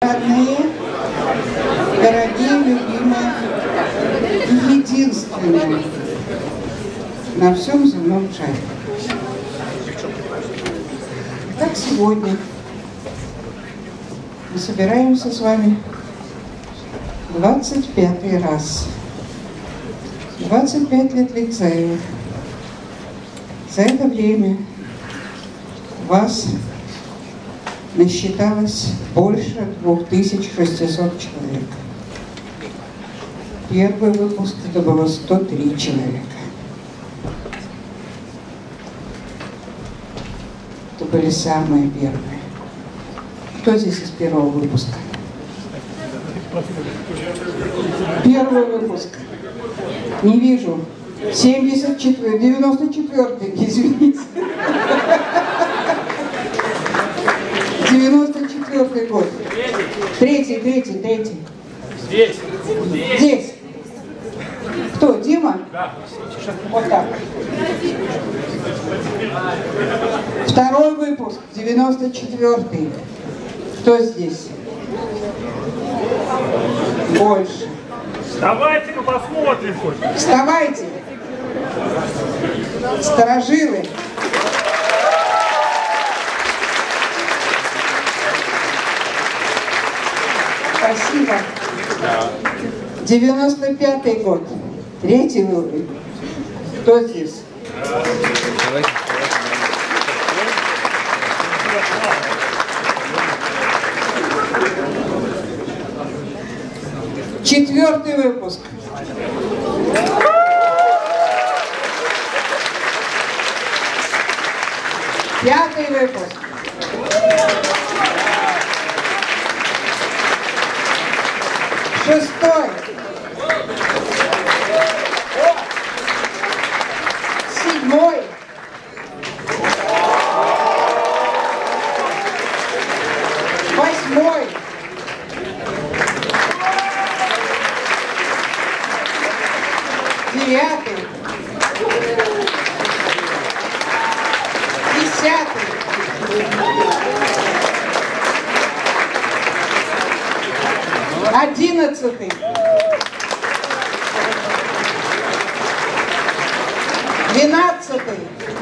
Родные, дорогие, любимые и единственные на всем земном шаре. Так сегодня мы собираемся с вами 25-й раз. 25 лет лицея. За это время вас насчиталось больше 2600 человек. Первый выпуск это было 103 человека. Это были самые первые. Кто здесь из первого выпуска? Первый выпуск. Не вижу. 74, 94, извините. 94 год. Третий. Здесь. Кто? Дима? Да. Вот так. Второй выпуск, 94-й. Кто здесь? Больше. Давайте-ка посмотрим хоть. Вставайте. Старожилы. Спасибо. 95-й год. Третий уровень. Кто здесь? Четвертый выпуск. Пятый выпуск. Шестой. Седьмой. Восьмой. Девятый. Десятый. 11-й. 12-й.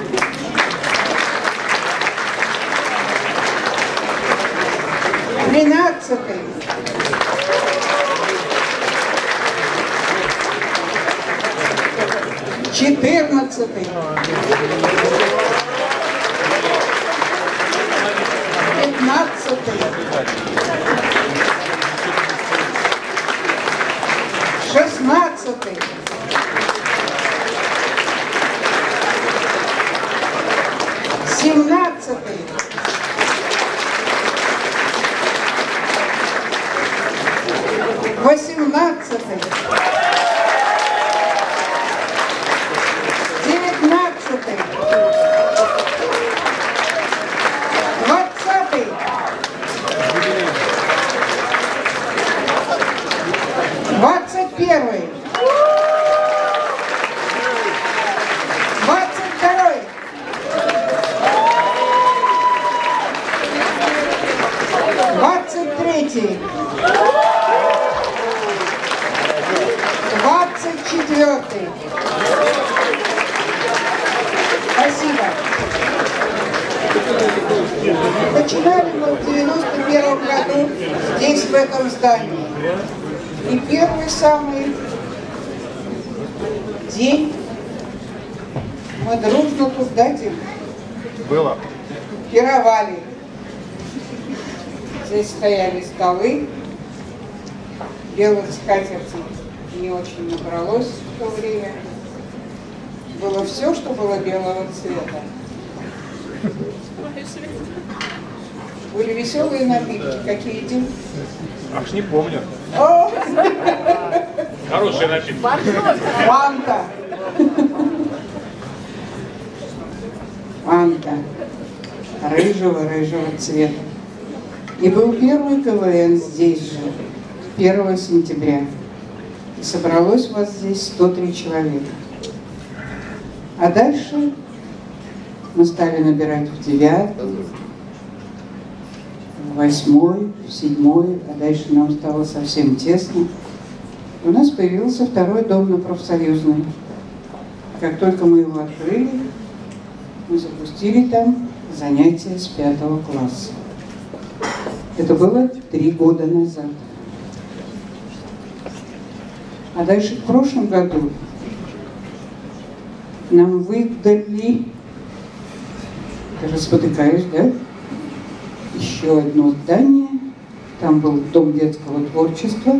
13-й. 14-й. 15-й. 16-й. 17-й. 18-й. 19-й. 20-й. 21-й. 22-й. 23-й. 24-й. Спасибо. Начинали мы в 91 году здесь, в этом здании. И первый самый день мы дружно тут дадим. Было. Пировали. Здесь стояли столы. Белых скатертей не очень набралось в то время. Было все, что было белого цвета. Были веселые напитки. Какие, Дим? Аж не помню. О! Хороший напиток. Фанта. Фанта. Рыжего цвета. И был первый КВН здесь же, 1 сентября. И собралось вас здесь 103 человека. А дальше мы стали набирать в 9, в в 8-й, в 7-й, а дальше нам стало совсем тесно. У нас появился второй дом на Профсоюзной. Как только мы его открыли, мы запустили там занятия с 5 класса. Это было 3 года назад. А дальше в прошлом году нам выдали, даже спотыкаюсь, да, еще одно здание. Там был дом детского творчества.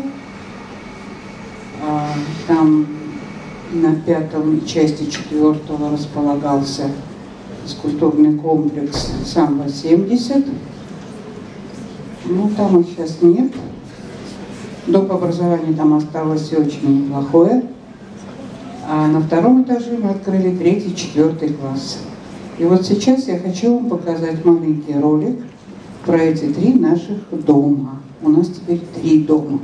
Там на 5-м части 4-го располагался скульптурный комплекс «Самбо-70». Ну, там их сейчас нет. Доп. Образование там осталось все очень неплохое. А на 2-м этаже мы открыли 3-й, 4-й класс. И вот сейчас я хочу вам показать маленький ролик про эти 3 наших дома. У нас теперь 3 дома.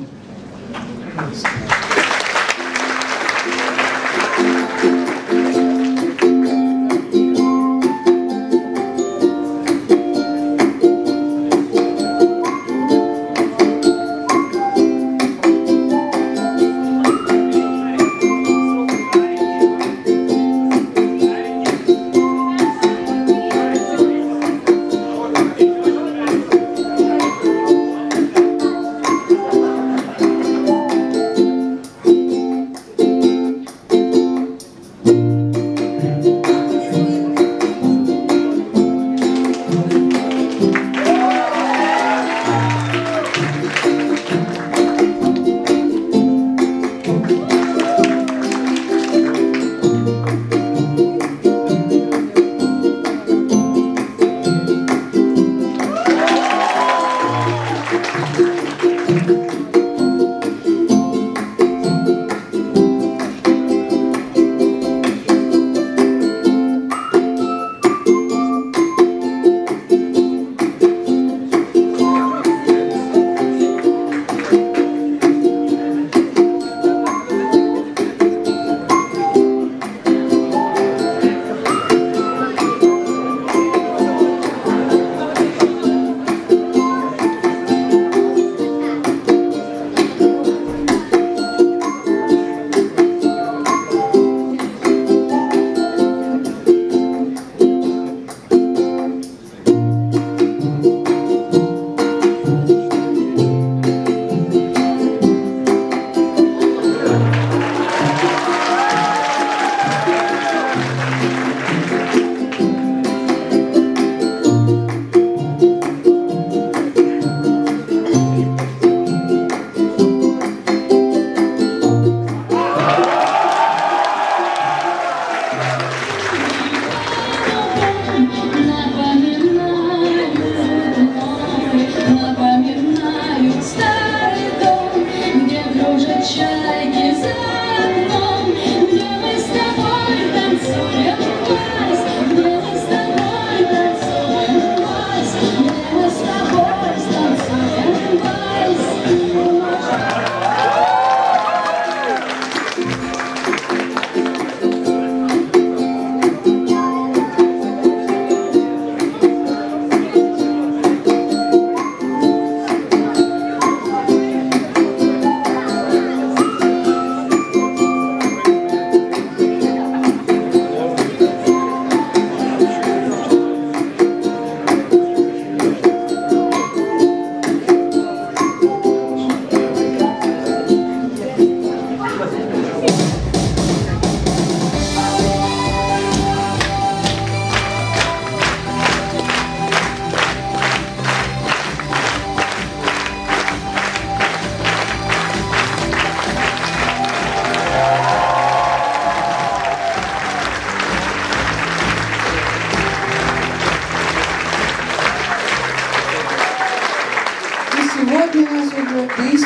Сегодня нас уже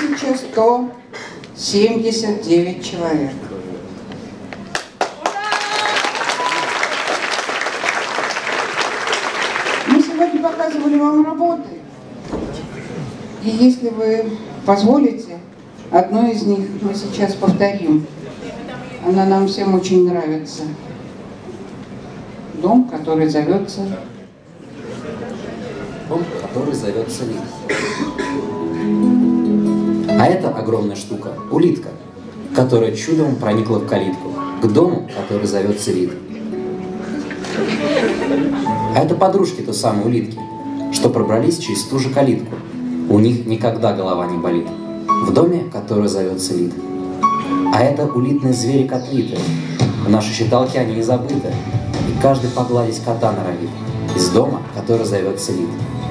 1179 человек. Мы сегодня показывали вам работы. И если вы позволите, одну из них мы сейчас повторим. Она нам всем очень нравится. Дом, который зовется... который зовется лид. А это огромная штука – улитка, которая чудом проникла в калитку, к дому, который зовется лид. А это подружки той самой улитки, что пробрались через ту же калитку. У них никогда голова не болит. В доме, который зовется лид. А это улитные звери-котлиты. В нашей считалке они не забыты. И каждый погладить кота норовит. Из дома, который зовется лид.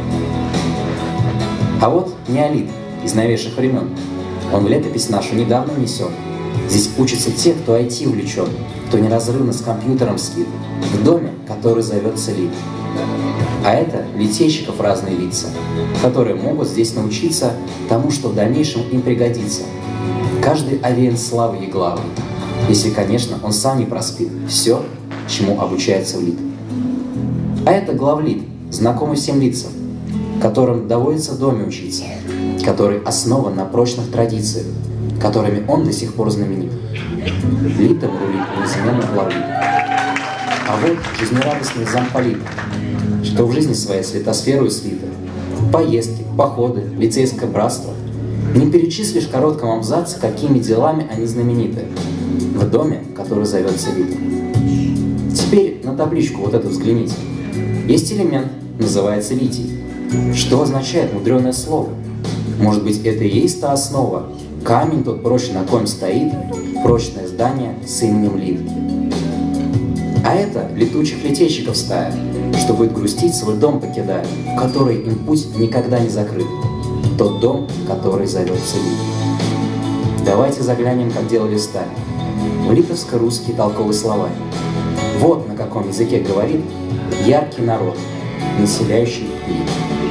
А вот неолит из новейших времен. Он в летопись нашу недавно внесен. Здесь учатся те, кто IT увлечен, кто неразрывно с компьютером слит. В доме, который зовется лид. А это литейщиков разные лица, которые могут здесь научиться тому, что в дальнейшем им пригодится. Каждый овеян славой и главой, если, конечно, он сам не проспит все, чему обучается в лид. А это главлид, знакомый всем лицам, которым доводится в доме учиться, который основан на прочных традициях, которыми он до сих пор знаменит. Литом рулит неизменно главлид. А вот жизнерадостный замполит, что в жизни своей светосферу слито. Поездки, походы, лицейское братство. Не перечислишь в коротком абзаце, какими делами они знамениты. В доме, который зовется лид. Теперь на табличку вот эту взгляните. Есть элемент, называется литий. Что означает мудреное слово? Может быть, это и есть та основа, камень тот прочный, на коем стоит прочное здание с именем лид. А это летучих летейщиков стая, что будет грустить, свой дом покидая, в который им путь никогда не закрыт. Тот дом, который зовется лид. Давайте заглянем, как делали в стае. В литовско-русский толковый словарь. Вот на каком языке говорит яркий народ, населяющий лид.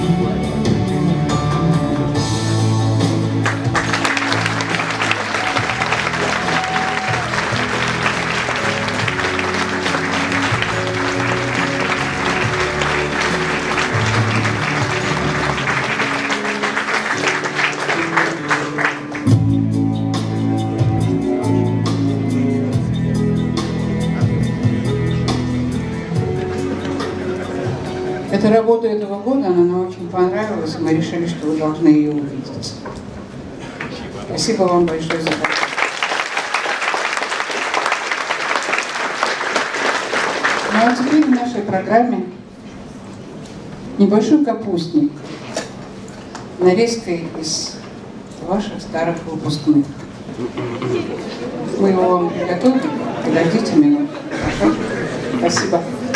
Эта работа этого года, она нам очень понравилась, и мы решили, что вы должны ее увидеть. Спасибо вам большое за это. Ну а теперь в нашей программе небольшой капустник, нарезкой из ваших старых выпускных. Мы его вам приготовили, подождите минуту. Хорошо? Спасибо.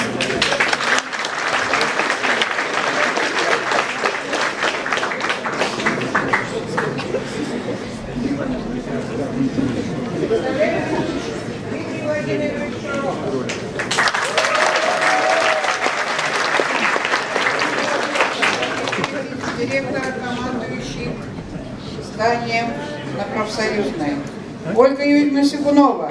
Директора, командующий зданием на Профсоюзной. Ольга Юрьевна Сигунова.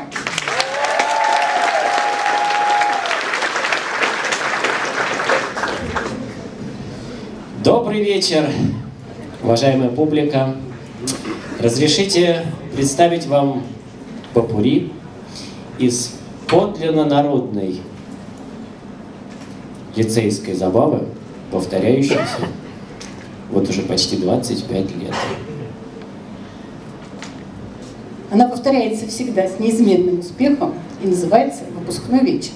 Добрый вечер, уважаемая публика. Разрешите представить вам попурри из подлинно народной лицейской забавы, повторяющейся вот уже почти 25 лет. Она повторяется всегда с неизменным успехом и называется «Выпускной вечер».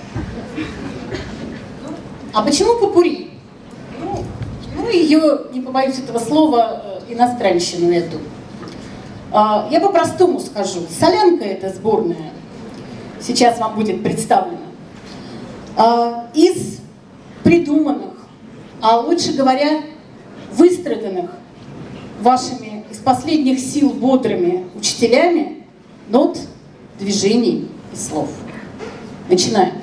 А почему попурри? Ну, ее, не побоюсь этого слова, иностранщину эту. Я по-простому скажу. Солянка эта сборная сейчас вам будет представлена из придуманных, а лучше говоря, выстраданных вашими из последних сил бодрыми учителями нот, движений и слов. Начинаем.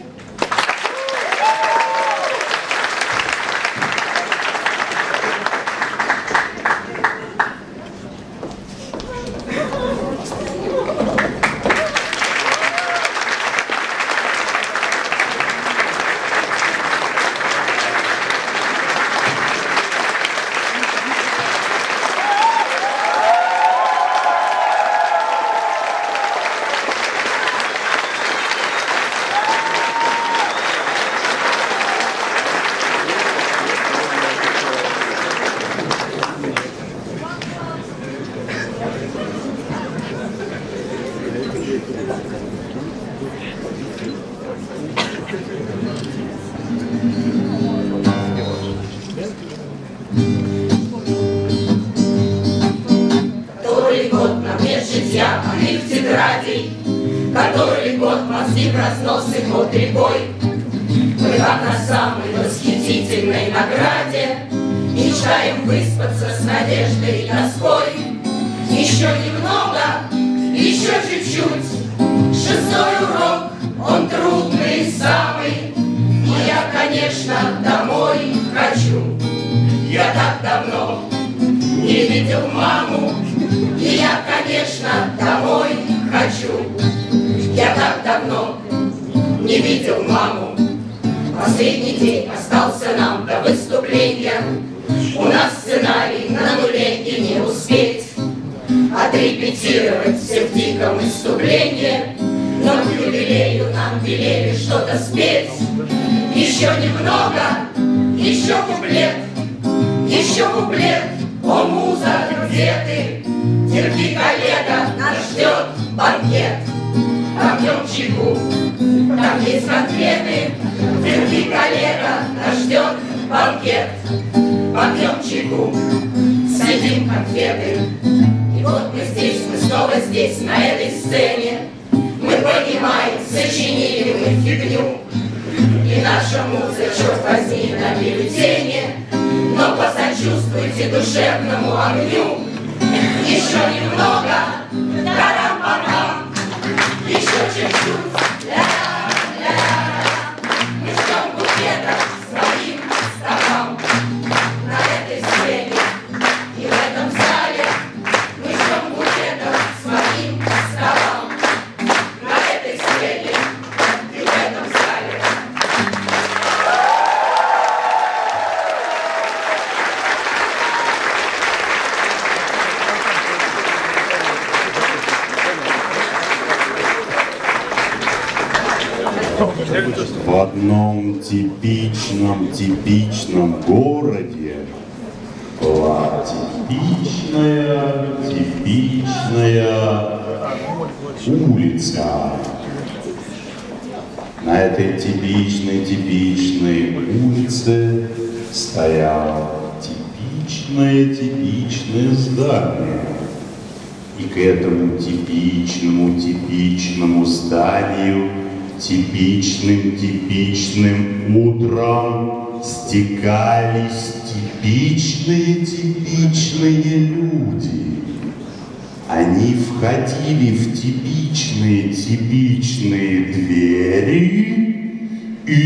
тетрадей, который год мозги разносы год рекой. Мы как на самой восхитительной награде мечтаем выспаться с надеждой и тоской. Еще немного, еще чуть-чуть, 6-й урок, он трудный самый. И я, конечно, домой хочу. Я так давно не видел маму, и я, конечно, домой хочу. Я так давно не видел маму. Последний день остался нам до выступления. У нас сценарий на нуле и не успеть отрепетировать все в диком выступлении. Но к юбилею нам велели что-то спеть. Еще немного, еще куплет, о, муза, где ты? Терпи, коллега, нас ждет банкет. Там пьем чайку, там есть конфеты. Терпи, коллега, нас ждет банкет. Попьем чайку, съедим конфеты. И вот мы здесь, мы снова здесь, на этой сцене. Мы понимаем, сочинили мы фигню. И наша муза, черт возьми, на бюллетене. Но посочувствуйте душевному огню. Еще немного, тарам-парам, еще чуть-чуть, ля-ля-ля-ля. Мы ждем букета своим столом на этой сцене и в этом зале. Мы ждем букета своим столом на этой сцене и в этом зале. В одном типичном городе была типичная улица. На этой типичной улице стояло типичное здание. И к этому типичному зданию типичным утром стекались типичные люди. Они входили в типичные двери и...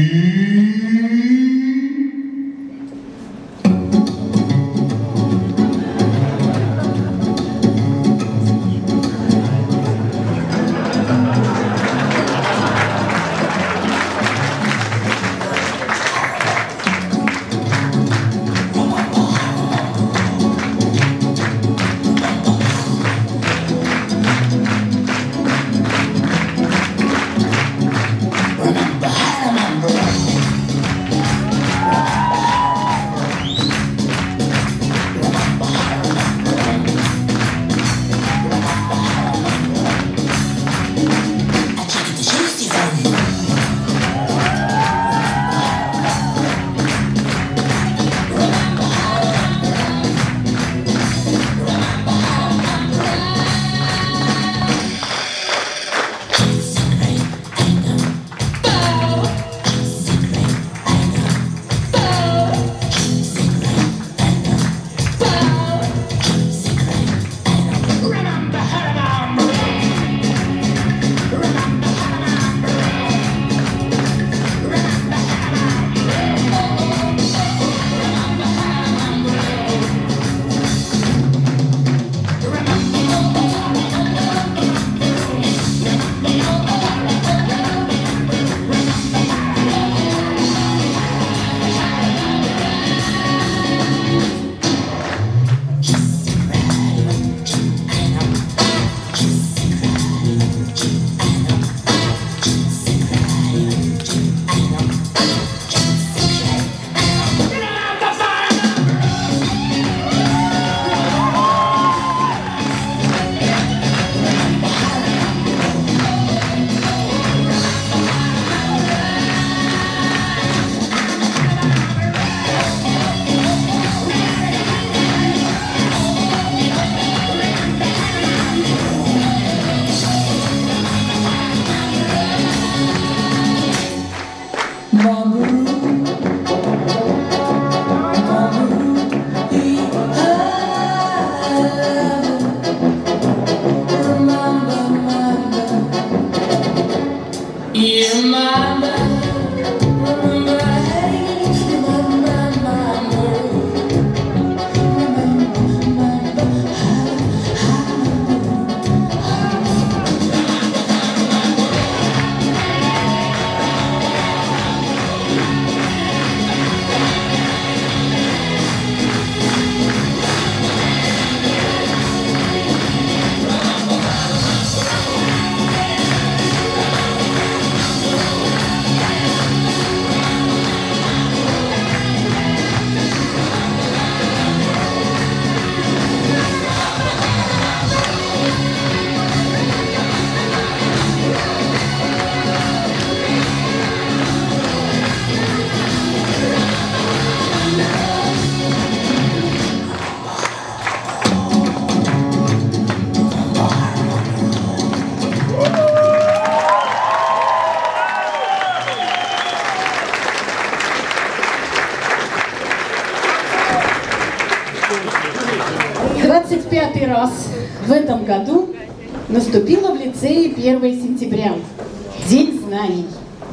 в этом году наступило в лицее 1 сентября, День знаний.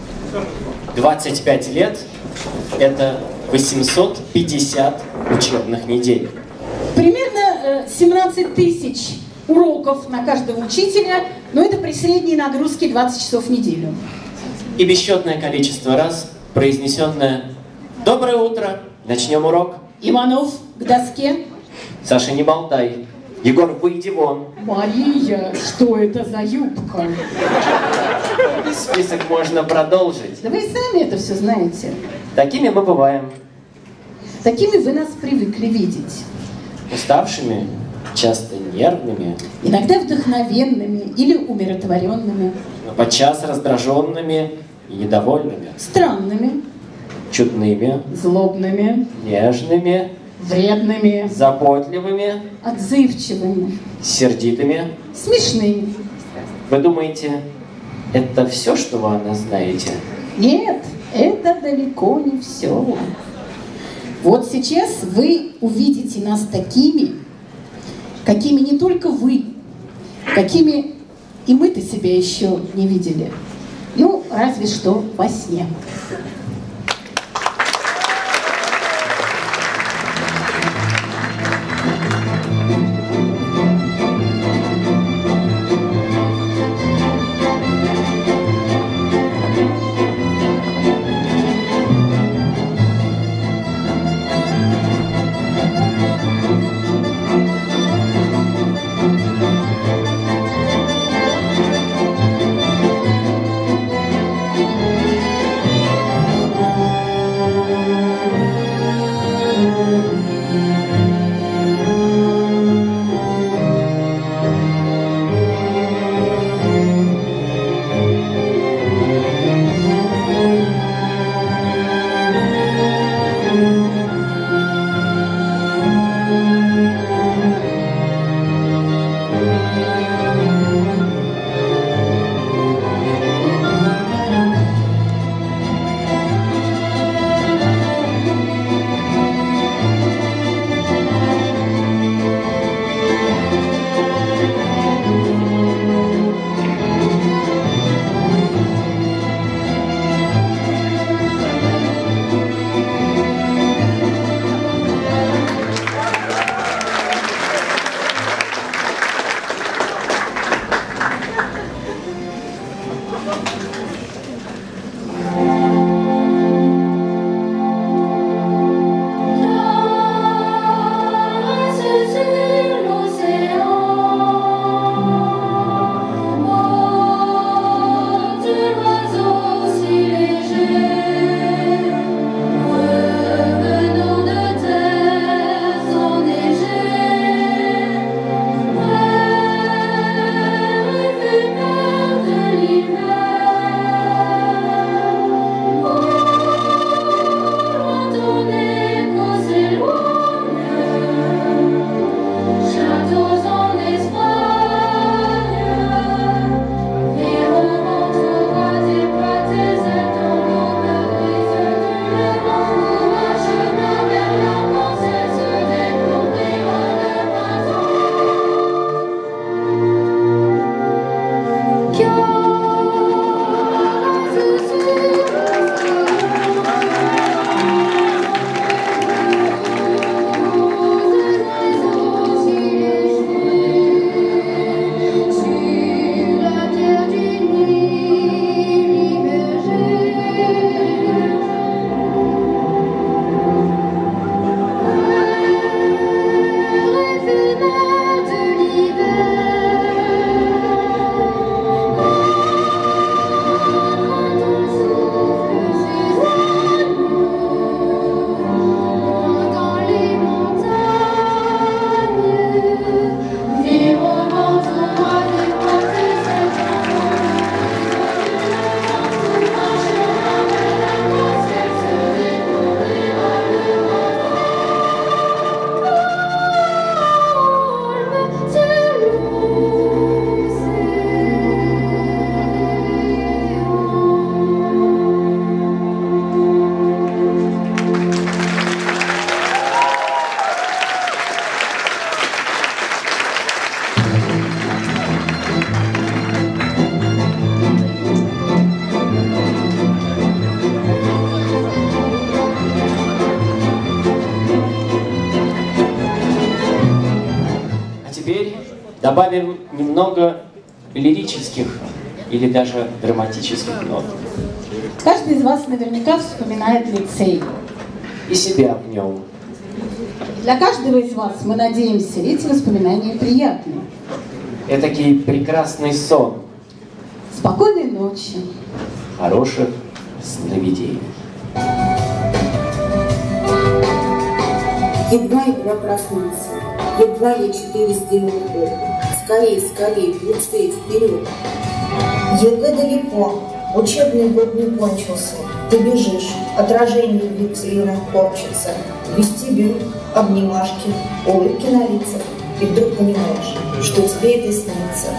25 лет – это 850 учебных недель. Примерно 17 тысяч уроков на каждого учителя, но это при средней нагрузке 20 часов в неделю. И бесчетное количество раз произнесенное «Доброе утро! Начнем урок!» Иванов к доске. «Саша, не болтай! Егор, выйди вон!» Мария, что это за юбка? Список можно продолжить. Да вы и сами это все знаете. Такими мы бываем. Такими вы нас привыкли видеть. Уставшими, часто нервными, Иногда вдохновенными или умиротворенными, но подчас раздраженными и недовольными, странными, чудными, злобными, нежными, вредными, заботливыми, отзывчивыми, сердитыми. смешными. Вы думаете, это все, что вы о нас знаете? Нет, это далеко не все. Вот сейчас вы увидите нас такими, какими не только вы, какими и мы-то себя еще не видели. Ну, разве что во сне. добавим немного лирических или даже драматических нот. Каждый из вас наверняка вспоминает лицей. И себя в нем. Для каждого из вас, мы надеемся, эти воспоминания приятные. Этакий прекрасный сон. Спокойной ночи. Хороших сновидений. Едва я проснулся, едва я 4 сделал ход. Скорей, скорей, в лицей, вперед. ЕГЭ далеко, учебный год не кончился. Ты бежишь, отражение в витринах корчится. Вестибюль, обнимашки, улыбки на лицах. И вдруг понимаешь, что тебе это снится.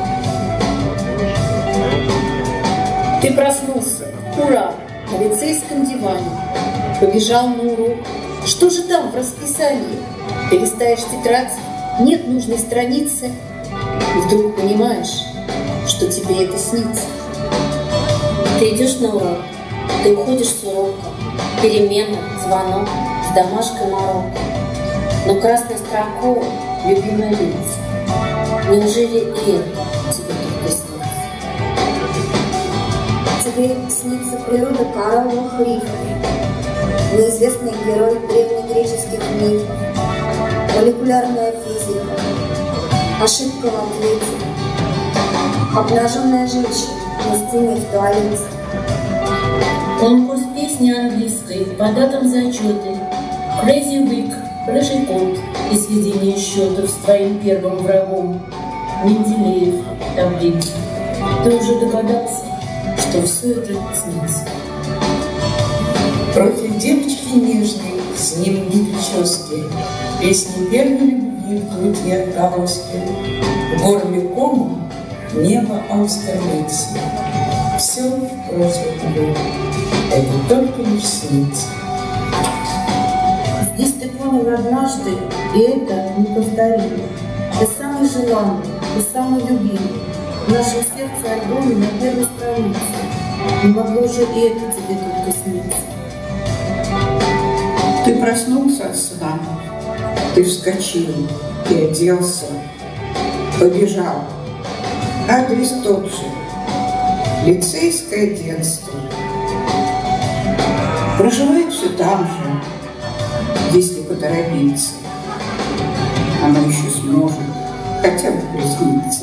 Ты проснулся, ура, на лицейском диване. Побежал на урок. Что же там в расписании? Ты листаешь тетрадь, нет нужной страницы. И вдруг понимаешь, что тебе это снится. Ты идешь на урок, ты уходишь с урока. Перемена, звонок, с домашкой морока. Но красной строкой любимая лица. Неужели и это тебе только снится? Тебе снится природа коралловых рифов, неизвестный герой древнегреческих мифов, молекулярная физика, ошибка в ответе, обнаженная женщина на стене в туалете. Конкурс песни английской по датам зачеты, Crazy Week, рыжий кот и сведение счетов с твоим первым врагом, Менделеев, таблица. Ты уже догадался, что все это снится. Профиль девочки нежной, с ним не прически, песни первой любви в груди отголоски, в горле комом небо Аустерлица. Все в прошлом было, это только лишь снится. Здесь ты понял однажды, и это неповторимо. Ты самый желанный, ты самый любимый. В нашем сердце альбоме на первой странице. Не могло же и это тебе только сниться. Ты проснулся от сна, ты вскочил и оделся, побежал. Адрес тот же, лицейское детство. Проживает все там же, если поторопиться. Оно еще сможет хотя бы присниться.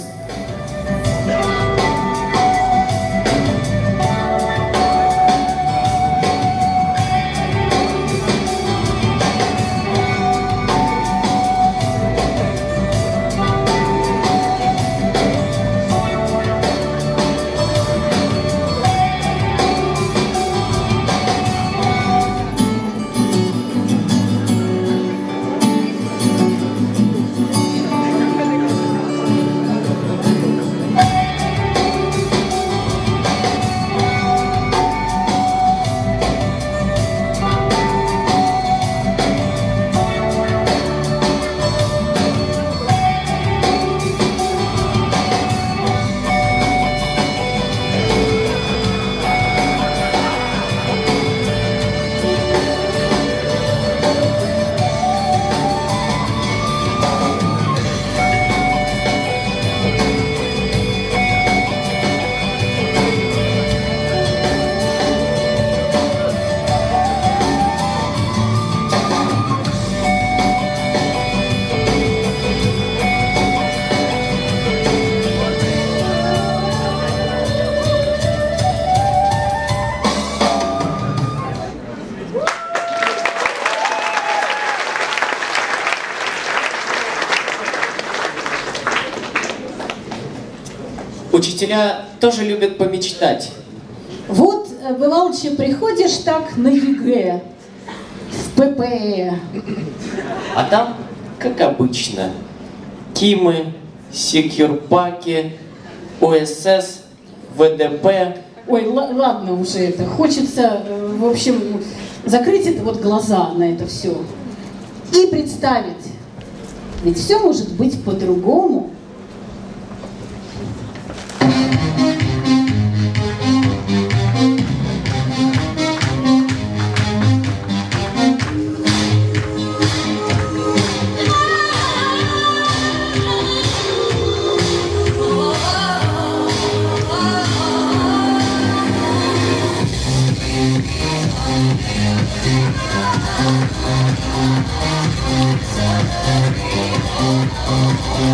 Учителя тоже любят помечтать. Вот, бывалче, приходишь так на ЕГЭ, в ППЭ. А там, как обычно, КИМы, секьюрпаки, ОСС, ВДП. Ой, ладно уже это. Хочется, в общем, закрыть это вот глаза на это все и представить. Ведь все может быть по-другому.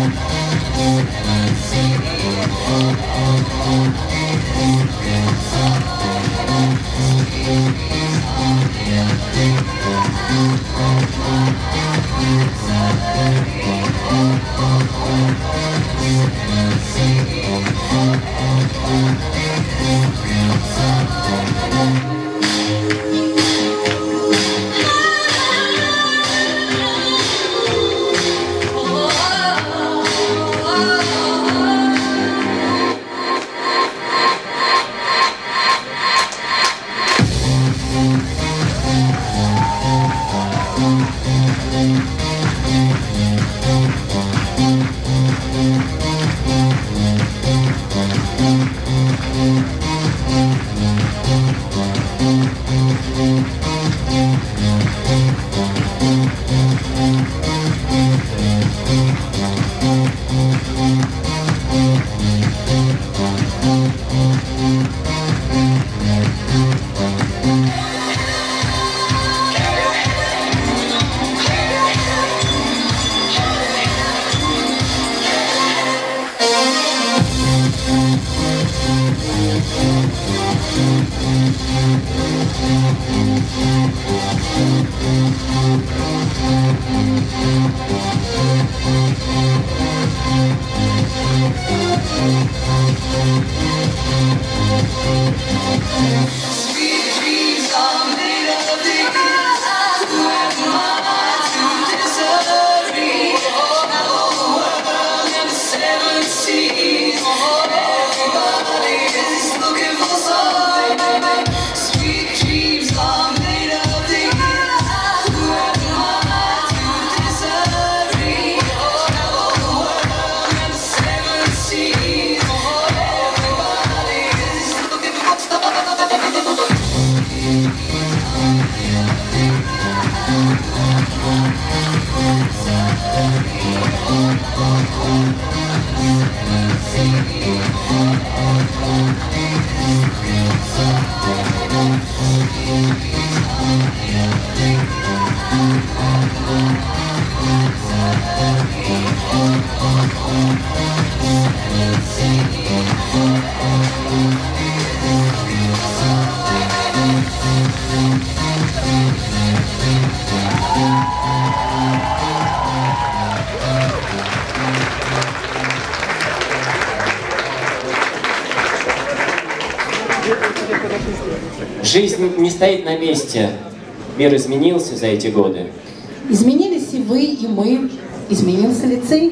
Жизнь не стоит на месте. Мир изменился за эти годы. Изменились и вы, и мы. Изменился лицей.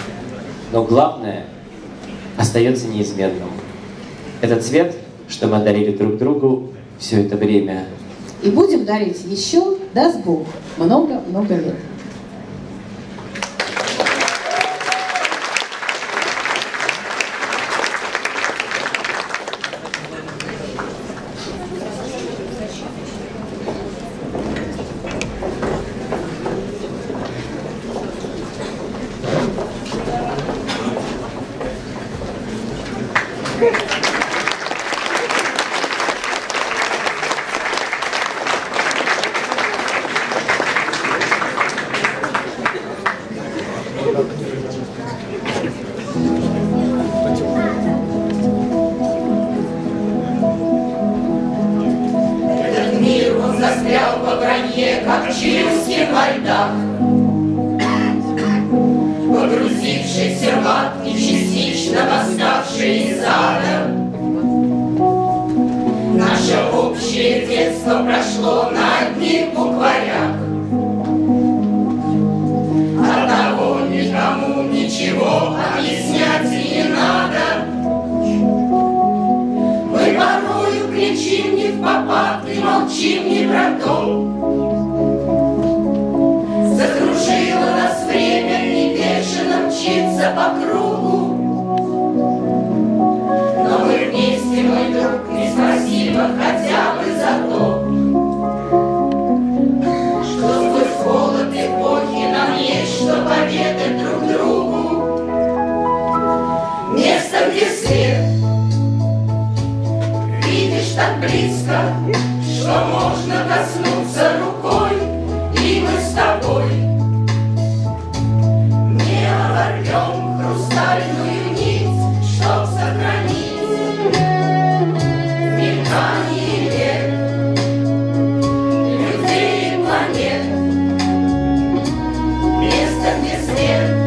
Но главное остается неизменным. Это цвет, что мы дарили друг другу все это время. И будем дарить еще, даст Бог, много-много лет. Этот мир, он застрял по броне, как чилский во льдах, погрузившийся в ад и частично восставший из ада. Наше общее детство прошло на одних букварях. Оттого никому ничего объяснять и не надо. Мы порою кричим не впопад и молчим не про то. Закружило нас время и бешено мчится по кругу. Но мы вместе, мой друг, и спасибо хотя бы за то, что сквозь холод эпохи нам есть что поведать друг другу. Место, где свет, видишь так близко, что можно коснуться рукой, и мы с тобой не оборвем хрустальную нить, чтоб сохранить мелькание лет, людей и планет, место, где свет.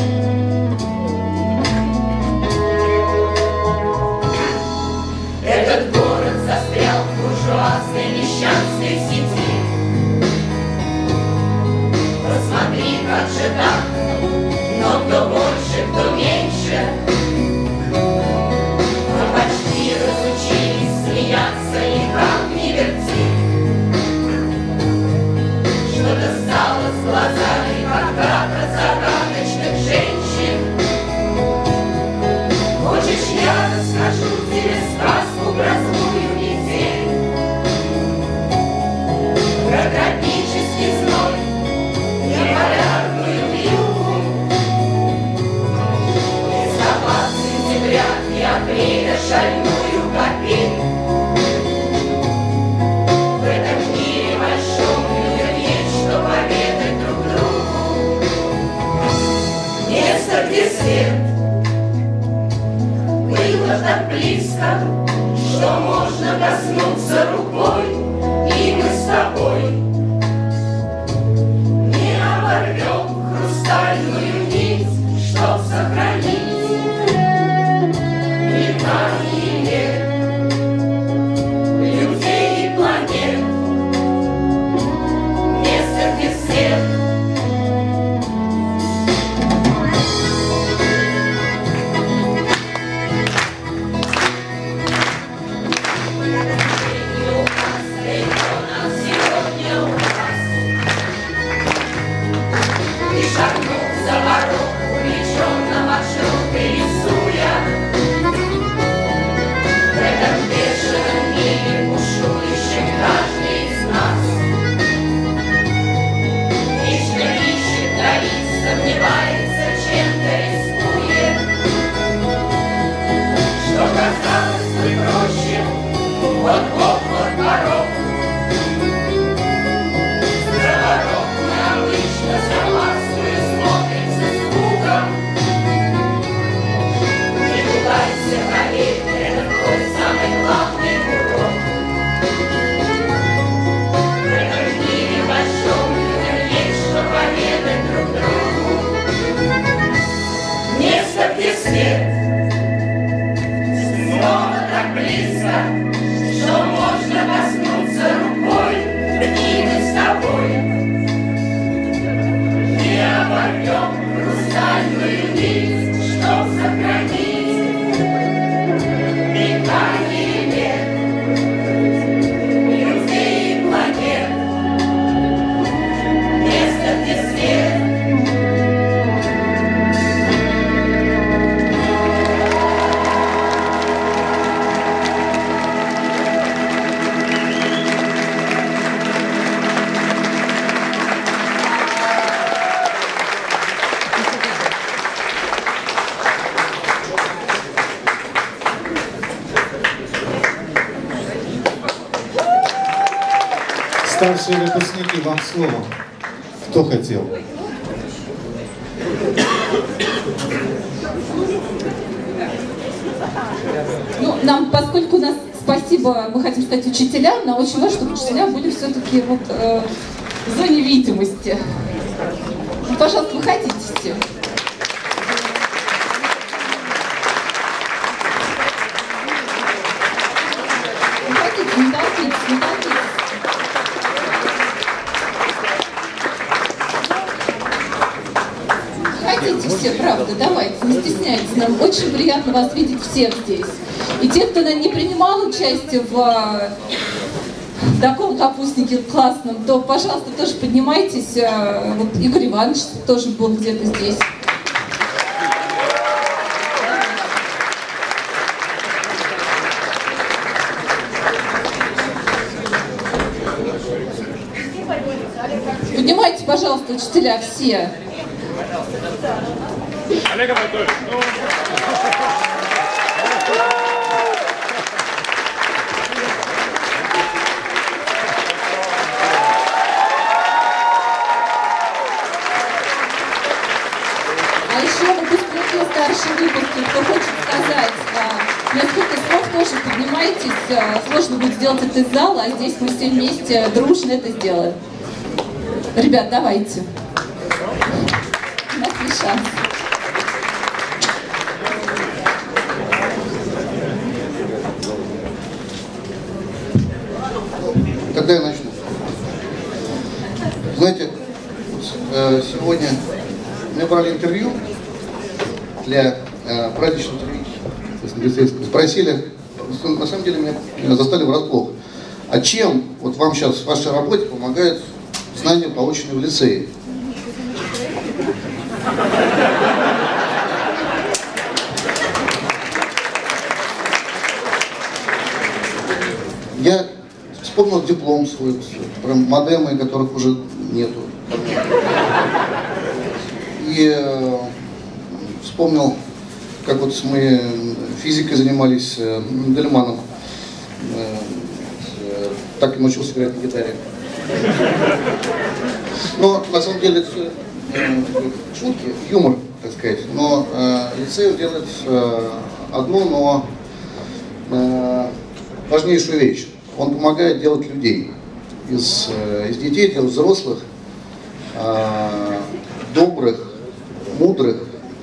Этот город застрял в буржуазной мещанской сети. Посмотри, как же так, но кто больше, кто меньше. Мы почти разучились смеяться и камни вертеть. Что-то стало с глазами когда-то загадочных женщин. Хочешь, я расскажу тебе сказку про злую метель, про тропический зной, неполярную вьюгу, листопад, сентября и апреля шальную капель. В этом мире большом людям есть что поведать друг другу. Место, где свет было так близко, что можно коснуться рукой, и мы с тобой не оборвем хрустальную нить, чтоб сохранить мелькание лет, людей и планет, место, где свет. Старшие выпускники, вам слово. Кто хотел? Ну, нам, поскольку у нас, спасибо, мы хотим стать учителям, нам очень важно, чтобы учителя были все-таки вот, в зоне видимости. Ну, пожалуйста, выходите все. Выходите, не толпитесь, не толпитесь. Хотите все, правда, давайте, не стесняйтесь. Нам очень приятно вас видеть всех здесь. И те, кто не принимал участие в таком капустнике классном, то, пожалуйста, тоже поднимайтесь. Вот Игорь Иванович тоже был где-то здесь. Поднимайте, пожалуйста, учителя все. Олег Анатольевич, ну... А еще выпускники нашем выпуске, кто хочет сказать несколько слов, тоже поднимайтесь. Сложно будет сделать это из зала, а здесь мы все вместе дружно это сделаем. Ребят, давайте. У нас есть шанс. Тогда я начну. Знаете, сегодня мне брали интервью для праздничного телевидения. Спросили, на самом деле меня застали врасплох. А чем вот вам сейчас в вашей работе помогает знания, полученные в лицее? Я вспомнил диплом свой, прям модемы, которых уже нету. И вспомнил, как вот мы физикой занимались Дельманом. Так и научился играть на гитаре. Но на самом деле это все шутки, юмор, так сказать. Но лицей делает одну, но важнейшую вещь. Он помогает делать людей. Из детей делать взрослых, добрых, мудрых,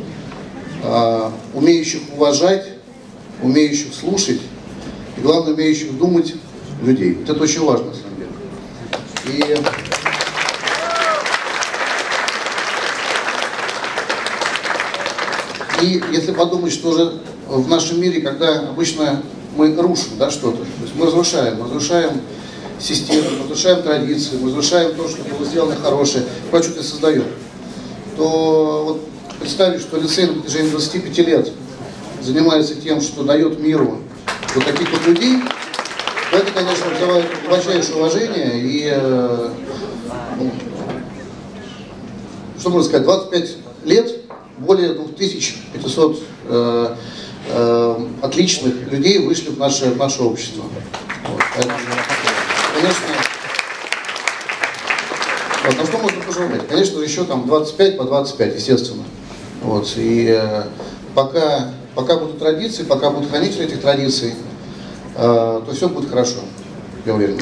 умеющих уважать, умеющих слушать и, главное, умеющих думать людей. Вот это очень важно, на самом деле. И если подумать, что же в нашем мире, когда обычно мы рушим, да, что-то, то есть мы разрушаем систему, мы разрушаем традиции, мы разрушаем то, что было сделано хорошее, что-то создаем, то вот представить, что лицей на протяжении 25 лет занимается тем, что дает миру вот таких вот людей, это, конечно, вызывает глубочайшее уважение и, что можно сказать, 25 лет, более 2500 отличных людей вышли в наше общество. Вот. Поэтому, конечно, вот, на что можно пожелать? Конечно же, еще там 25 по 25, естественно. Вот. И пока будут традиции, пока будут хранители этих традиций, то все будет хорошо, я уверен.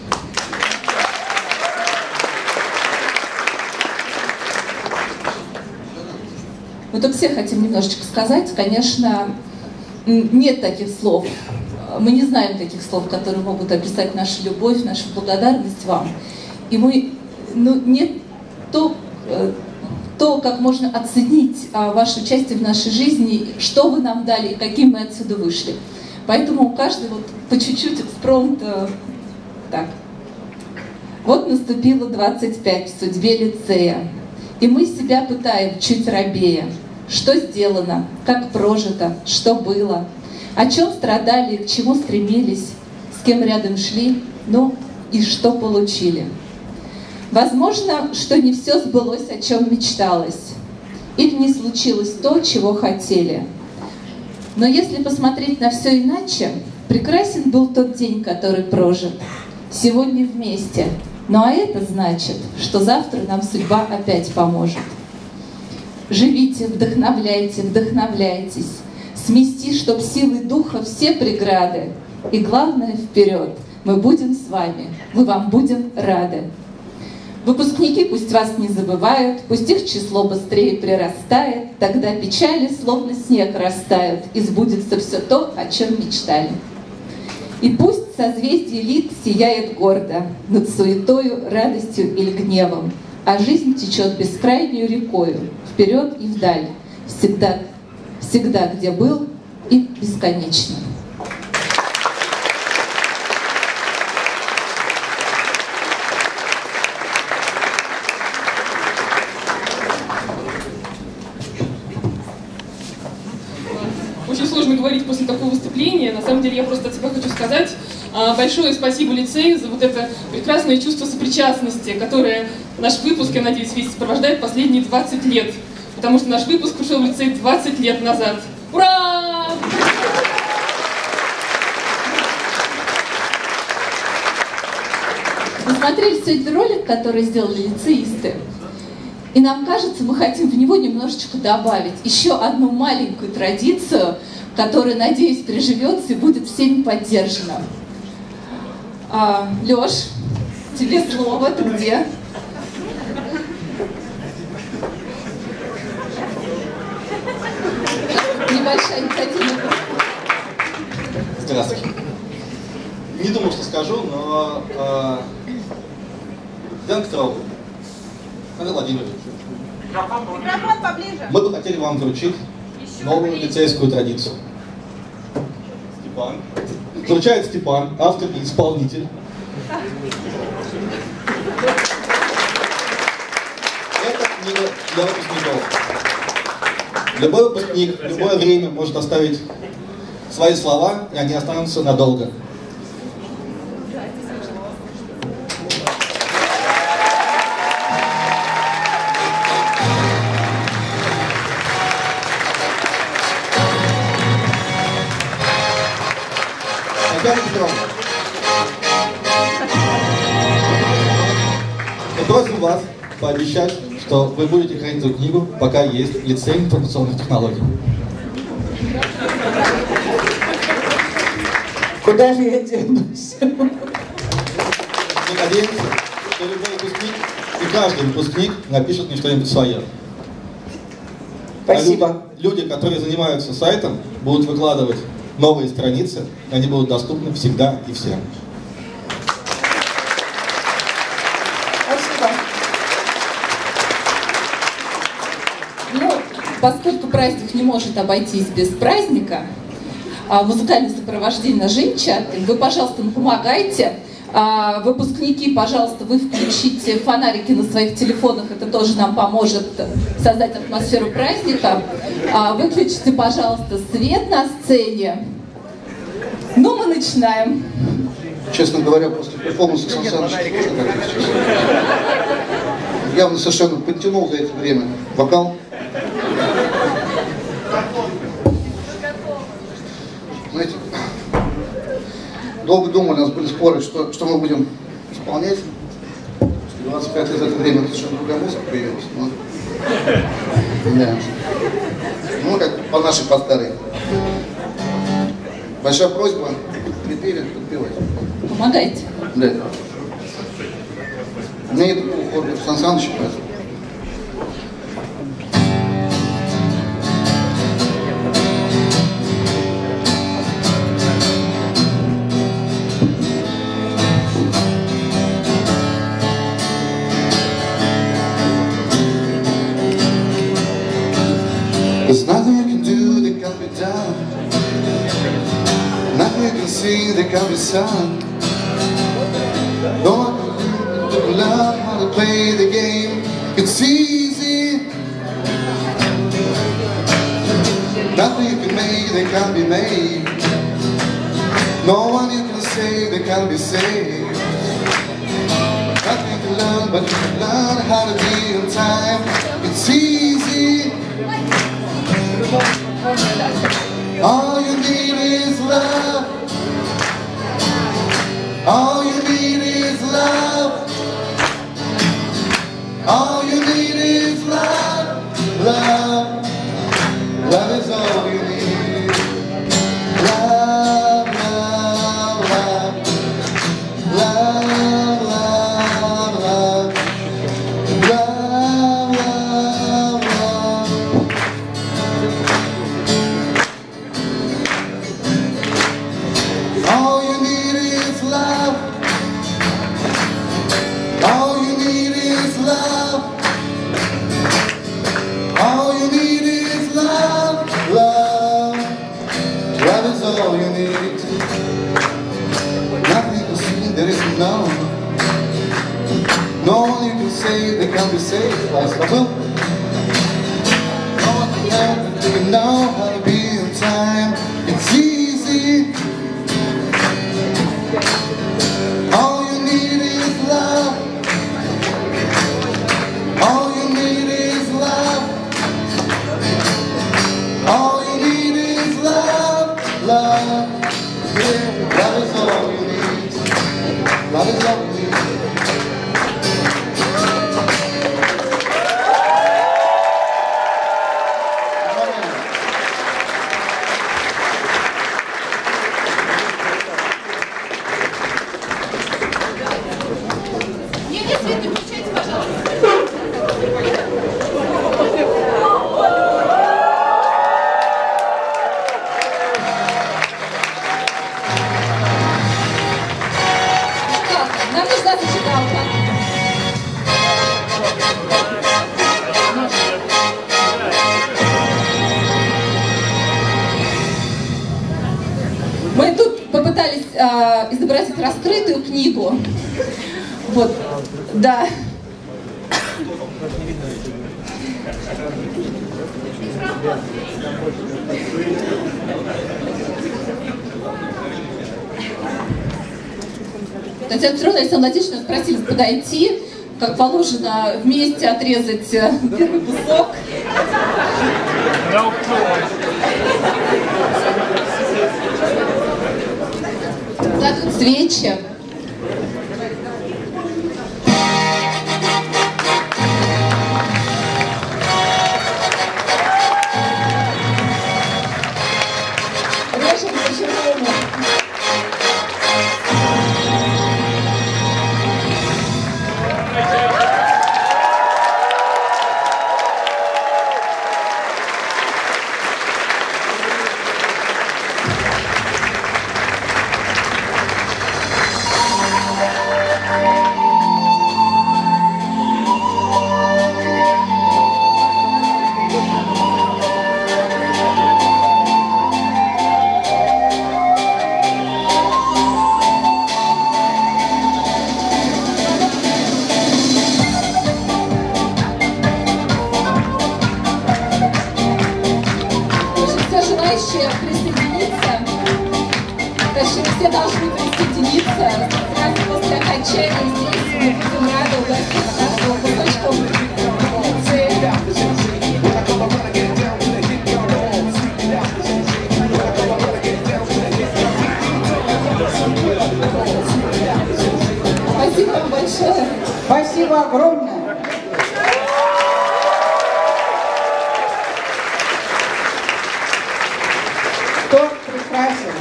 Мы тут все хотим немножечко сказать. Конечно, нет таких слов. Мы не знаем таких слов, которые могут описать нашу любовь, нашу благодарность вам. И нет то, как можно оценить ваше участие в нашей жизни, что вы нам дали и каким мы отсюда вышли. Поэтому каждый вот по чуть-чуть экспромт. Так. Вот наступило 25 в судьбе лицея. И мы себя пытаем чуть робея. Что сделано, как прожито, что было, о чем страдали, к чему стремились, с кем рядом шли, ну и что получили. Возможно, что не все сбылось, о чем мечталось, или не случилось то, чего хотели. Но если посмотреть на все иначе, прекрасен был тот день, который прожит. Сегодня вместе. Ну а это значит, что завтра нам судьба опять поможет. Живите, вдохновляйте, вдохновляйтесь. Смести, чтоб силой духа все преграды. И главное, вперед. Мы будем с вами, мы вам будем рады. Выпускники пусть вас не забывают, пусть их число быстрее прирастает, тогда печали словно снег растают, и сбудется все то, о чем мечтали. И пусть созвездие лит сияет гордо над суетою, радостью или гневом, а жизнь течет бескрайнюю рекою, вперед и вдаль, всегда, всегда, где был, и бесконечно. Очень сложно говорить после такого выступления. На самом деле я просто от себя хочу сказать большое спасибо лицею за вот это прекрасное чувство сопричастности, которое наш выпуск, я надеюсь, весь сопровождает последние 20 лет. Потому что наш выпуск ушел в лицей 20 лет назад. Ура! Вы смотрели сегодня ролик, который сделали лицеисты? И нам кажется, мы хотим в него немножечко добавить еще одну маленькую традицию, которая, надеюсь, приживется и будет всеми поддержана. Лёш, тебе слово, ты где? Небольшая инициатива. Здравствуйте. Не думал, что скажу, но Дэн Трогу, Павел Владимирович, Микрофон поближе. мы бы хотели вам вручить новую лицейскую традицию. Степан. Вручает Степан, автор и исполнитель. Это книга для выпускников. Любой выпускник в любое время может оставить свои слова, и они останутся надолго. Мы просим вас пообещать, что вы будете хранить эту книгу, пока есть лицей информационных технологий. Куда же я денусь? Мы надеемся, что любой выпускник и каждый выпускник напишет мне что-нибудь свое. Спасибо. А люди, которые занимаются сайтом, будут выкладывать новые страницы, и они будут доступны всегда и всем. Спасибо. Ну, поскольку праздник не может обойтись без праздника, музыкальное сопровождение на Женщатке, вы, пожалуйста, нам помогайте. Выпускники, пожалуйста, вы включите фонарики на своих телефонах, это тоже нам поможет создать атмосферу праздника. Выключите, пожалуйста, свет на сцене. Ну, мы начинаем. Честно говоря, после перформанса Сан Саныча явно совершенно подтянул за это время вокал. Знаете, долго думали, у нас были споры, что мы будем исполнять. 25 лет за это время совершенно другая музыка появилась. Да. Ну, как по нашей, по старой. Большая просьба припеве подпевать. Помогайте. Да. У меня нет такого хора, как Сан Саныч, поэтому. There's nothing you can do that can be done. Nothing you can see that can be sung. No one can learn how to play the game. It's easy. Nothing you can make that can be made. No one you can save that can be saved. Nothing you can learn, but you can learn how to be in time. It's easy. All you need is love. All you need is love. All you need is love. Love. Love is all you need. Love, love, love. Love, love, love. Love, love, love. All you need is love. All you need is love. All you need is love. Love. Love is all you need. Nothing you can see, there is none. No one you can say that can be saved. Like a book. No one can help but you know how to be in time. It's easy. All you need is love. All you need is love. All you need is love. Love. Yeah. Love is all you need. Love is all you need. изобразить раскрытую книгу. Вот, да. Татьяна Петровна, Александр Владимирович, нас просили подойти, как положено, вместе отрезать первый кусок. Задуть свечи. Режем по-черному. Присоединиться. Точнее, все должны присоединиться. Сразу после окончания здесь мы будем рады угостить нашего кусочком пиццы. Спасибо вам большое. Спасибо огромное. Торт прекрасен.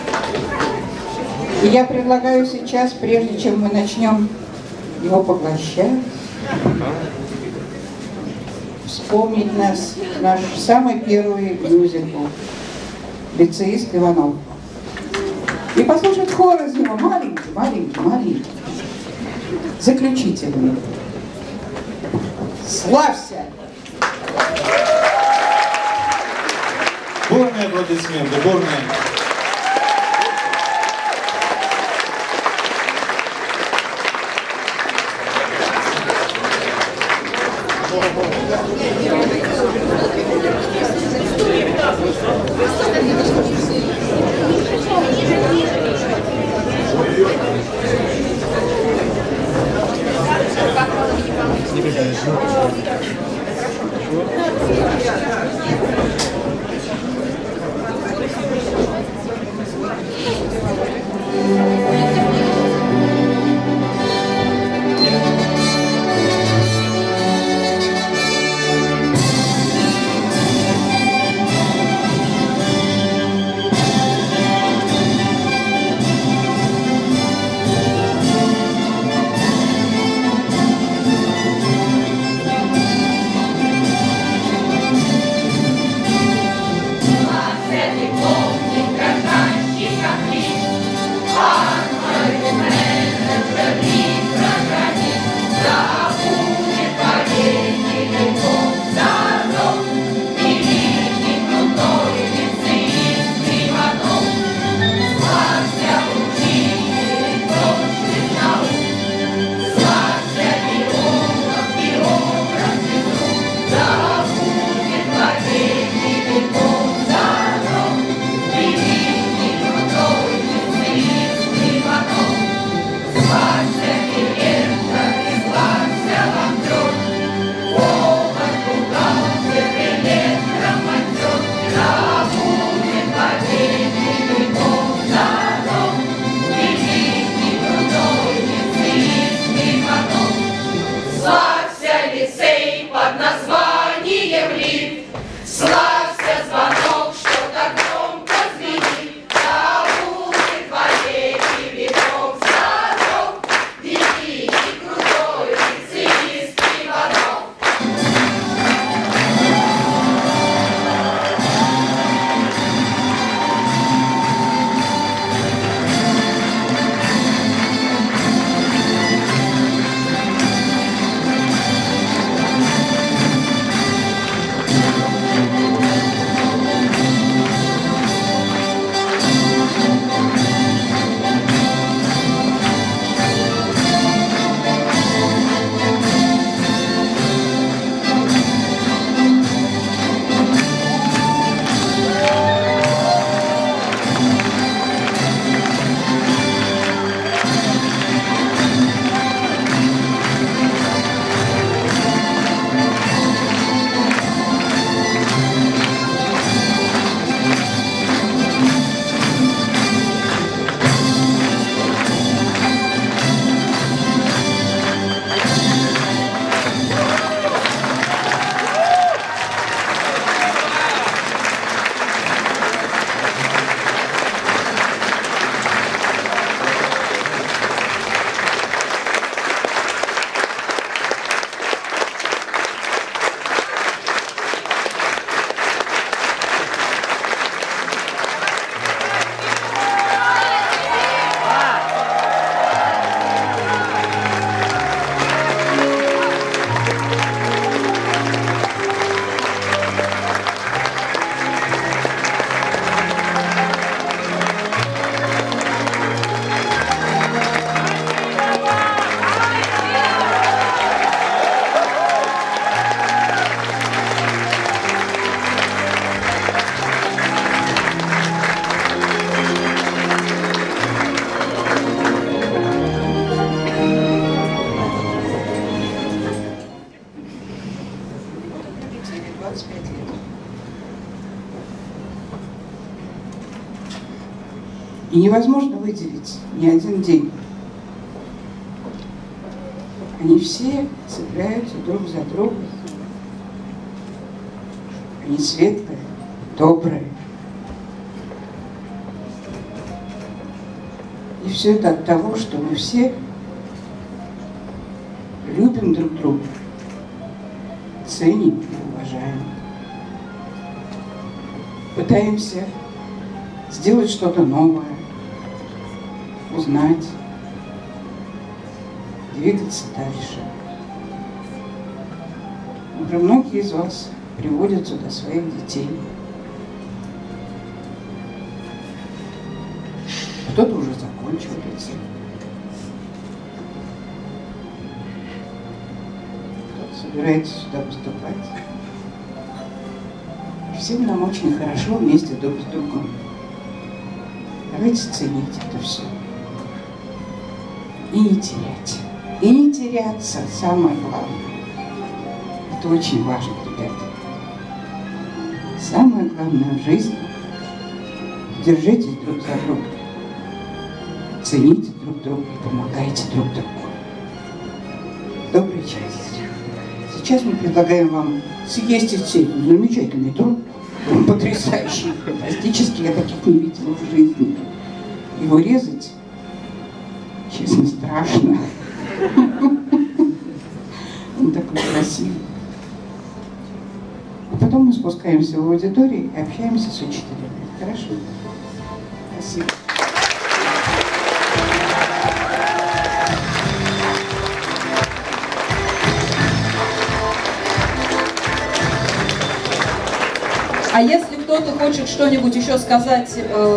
И я предлагаю сейчас, прежде чем мы начнем его поглощать, вспомнить наш самый первый мюзикл «Лицеист Иванов». И послушать хор из него маленький, маленький, маленький, заключительный. Славься! Бурные аплодисменты, бурные. И невозможно выделить ни один день. Они все цепляются друг за друга. Они светлые, добрые. И все это от того, что мы все любим друг друга, ценим и уважаем. Пытаемся сделать что-то новое, узнать, двигаться дальше. Уже многие из вас приводят сюда своих детей. Кто-то уже закончил лицей. Кто-то собирается сюда поступать. И всем нам очень хорошо вместе друг с другом. Давайте ценить это все. И не терять. И не теряться, самое главное. Это очень важно, ребята. Самое главное в жизни – держитесь друг за друга. Цените друг друга и помогайте друг другу. Добрый час. Сейчас мы предлагаем вам съесть замечательный труд. Он потрясающий, фантастический, я таких не видела в жизни. Его резать, честно, страшно. Он такой красивый. А потом мы спускаемся в аудиторию и общаемся с учителями. Хорошо? Спасибо. А если кто-то хочет что-нибудь еще сказать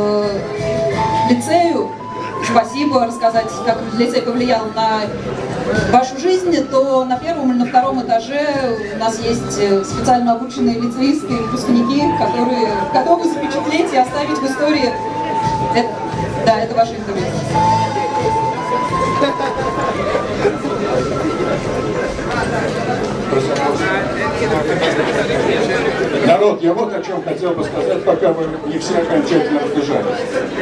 лицею, спасибо, рассказать, как лицей повлиял на вашу жизнь, то на первом или на втором этаже у нас есть специально обученные лицеисты и выпускники, которые готовы запечатлеть и оставить в истории. Да, это ваше интервью. Народ, я вот о чем хотел бы сказать, пока вы не все окончательно разбежались.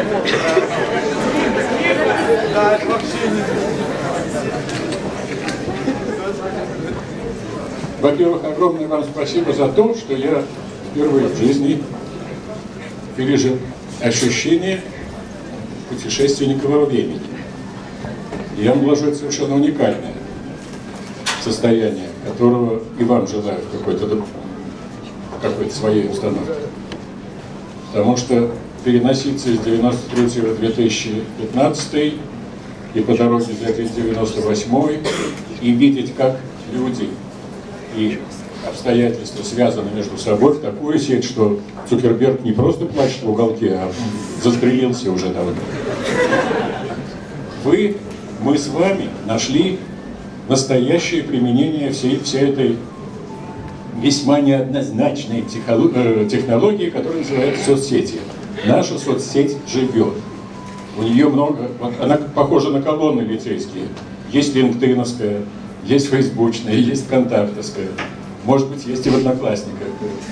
Во-первых, огромное вам спасибо за то, что я впервые в жизни пережил ощущение путешественника во времени. И я вложу совершенно уникальное состояние, которого и вам желаю в какой-то своей установке. Потому что переноситься из 93 в 2015 и по дороге взять из 98 и видеть, как люди и обстоятельства связаны между собой в такую сеть, что Цукерберг не просто плачет в уголке, а застрелился уже давно. Мы с вами нашли настоящее применение всей этой весьма неоднозначной технологии, которая называется соцсети. Наша соцсеть живет. У нее много, она похожа на колонны лицейские. Есть линкдиновская, есть фейсбучная, есть контактовская. Может быть, есть и в Одноклассниках.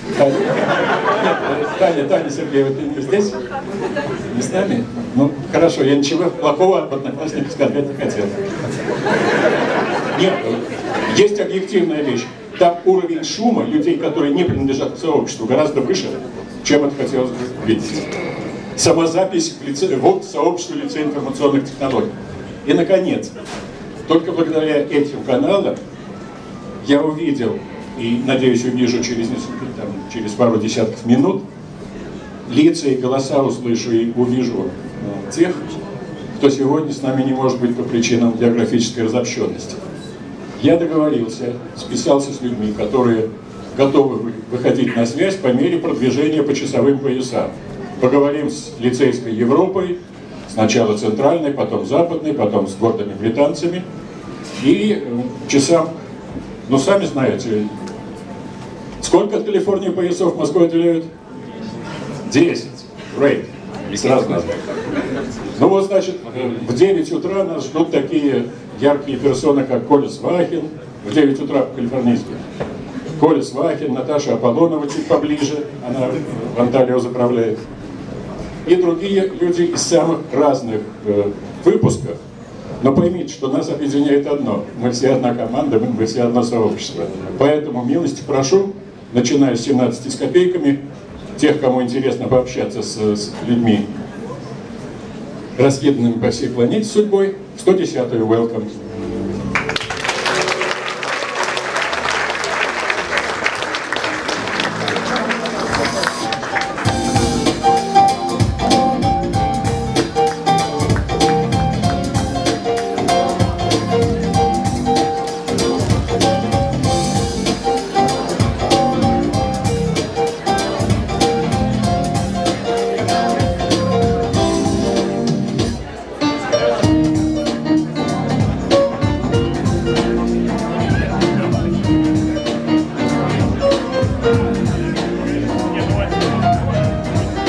Таня Сергеева, ты не здесь? Не с нами? Ну, хорошо, я ничего плохого об Одноклассниках сказать не хотел. Нет, есть объективная вещь. Там уровень шума людей, которые не принадлежат к сообществу, гораздо выше, чем это хотелось бы видеть. Самозапись в сообществе лицея информационных технологий. И, наконец, только благодаря этим каналам я увидел, и, надеюсь, увижу через пару десятков минут, лица и голоса услышу и увижу тех, кто сегодня с нами не может быть по причинам географической разобщенности. Я договорился, списался с людьми, которые готовы выходить на связь по мере продвижения по часовым поясам. Поговорим с лицейской Европой, сначала центральной, потом западной, потом с гордыми британцами. И часам, ну сами знаете, сколько от Калифорнии поясов в Москве отделяют? 10. Great. И сразу назвать. Ну вот, значит, в 9 утра нас ждут такие яркие персоны, как Коля Свахин, в 9 утра по-калифорнийски. Коля Свахин, Наташа Аполлонова чуть поближе, она в Анталию заправляет. и другие люди из самых разных выпусков. Но поймите, что нас объединяет одно. Мы все одна команда, мы все одно сообщество. Поэтому милости прошу, начиная с 17 с копейками, тех, кому интересно пообщаться с людьми, раскиданными по всей планете судьбой, 110-ю welcome.